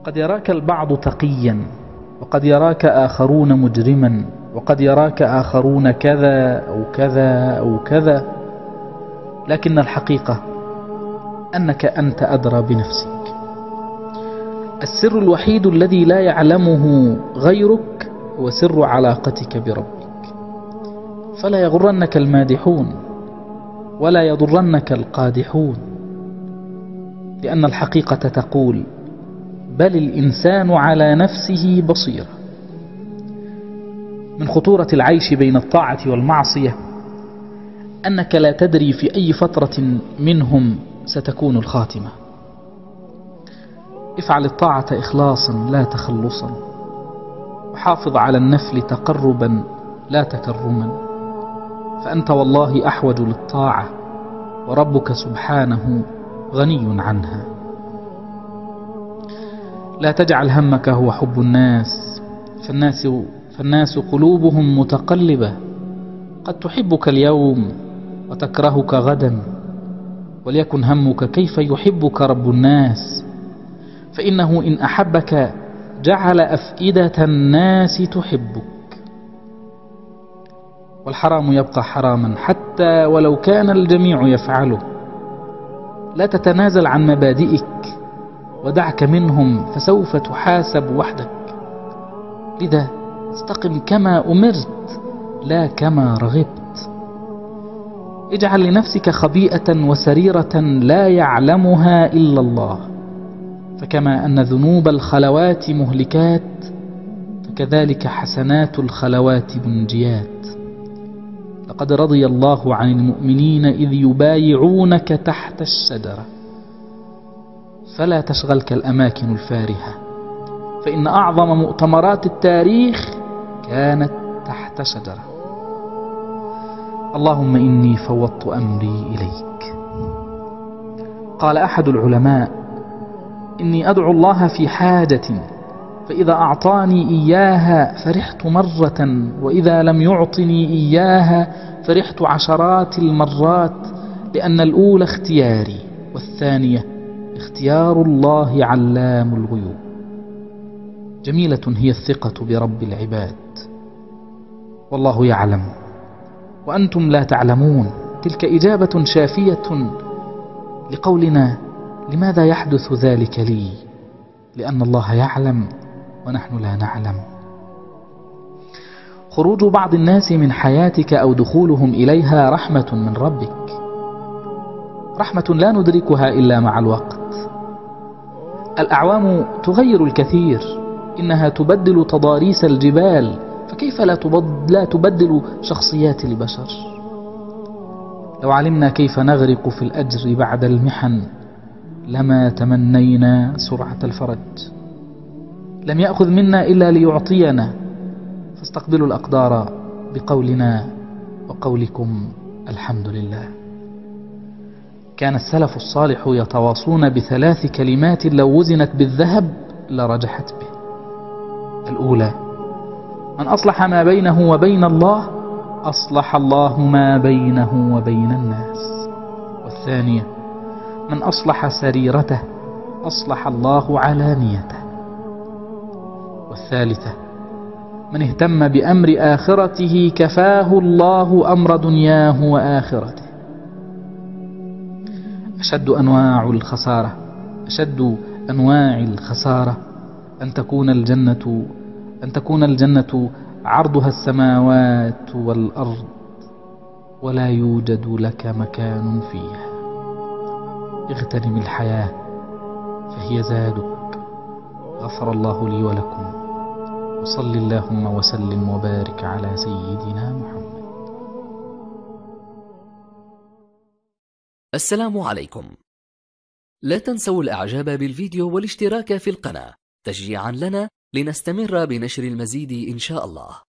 قد يراك البعض تقيا، وقد يراك آخرون مجرما، وقد يراك آخرون كذا أو كذا أو كذا، لكن الحقيقة أنك أنت أدرى بنفسك. السر الوحيد الذي لا يعلمه غيرك هو سر علاقتك بربك. فلا يغرنك المادحون ولا يضرنك القادحون، لأن الحقيقة تقول: بل الإنسان على نفسه بصيرة. من خطورة العيش بين الطاعة والمعصية أنك لا تدري في أي فترة منهم ستكون الخاتمة. افعل الطاعة إخلاصا لا تخلصا، وحافظ على النفل تقربا لا تكرما، فأنت والله أحوج للطاعة، وربك سبحانه غني عنها. لا تجعل همك هو حب الناس، فالناس قلوبهم متقلبة، قد تحبك اليوم وتكرهك غدا، وليكن همك كيف يحبك رب الناس، فإنه إن أحبك جعل أفئدة الناس تحبك. والحرام يبقى حراما حتى ولو كان الجميع يفعله. لا تتنازل عن مبادئك ودعك منهم، فسوف تحاسب وحدك. لذا استقم كما أمرت لا كما رغبت. اجعل لنفسك خبيئة وسريرة لا يعلمها إلا الله، فكما أن ذنوب الخلوات مهلكات، فكذلك حسنات الخلوات منجيات. لقد رضي الله عن المؤمنين إذ يبايعونك تحت الشجرة، فلا تشغلك الأماكن الفارهة، فإن أعظم مؤتمرات التاريخ كانت تحت شجرة. اللهم إني فوضت أمري إليك. قال أحد العلماء: إني أدعو الله في حاجة، فإذا أعطاني إياها فرحت مرة، وإذا لم يعطني إياها فرحت عشرات المرات، لأن الأولى اختياري، والثانية اختيار الله علام الغيوب. جميلة هي الثقة برب العباد، والله يعلم وأنتم لا تعلمون. تلك إجابة شافية لقولنا: لماذا يحدث ذلك لي؟ لأن الله يعلم ونحن لا نعلم. خروج بعض الناس من حياتك أو دخولهم إليها رحمة من ربك، رحمة لا ندركها إلا مع الوقت. الأعوام تغير الكثير، إنها تبدل تضاريس الجبال، فكيف لا تبدل شخصيات البشر؟ لو علمنا كيف نغرق في الأجر بعد المحن لما تمنينا سرعة الفرج. لم يأخذ منا إلا ليعطينا، فاستقبلوا الأقدار بقولنا وقولكم الحمد لله. كان السلف الصالح يتواصون بثلاث كلمات لو وزنت بالذهب لرجحت به. الأولى: من أصلح ما بينه وبين الله أصلح الله ما بينه وبين الناس. والثانية: من أصلح سريرته أصلح الله علانيته. والثالثة: من اهتم بأمر آخرته كفاه الله أمر دنياه وآخرته. أشد أنواع الخسارة أن تكون الجنة عرضها السماوات والأرض ولا يوجد لك مكان فيها. اغتنم الحياة فهي زادك. غفر الله لي ولكم، وصل اللهم وسلم وبارك على سيدنا محمد. السلام عليكم. لا تنسوا الإعجاب بالفيديو والاشتراك في القناة تشجيعا لنا لنستمر بنشر المزيد إن شاء الله.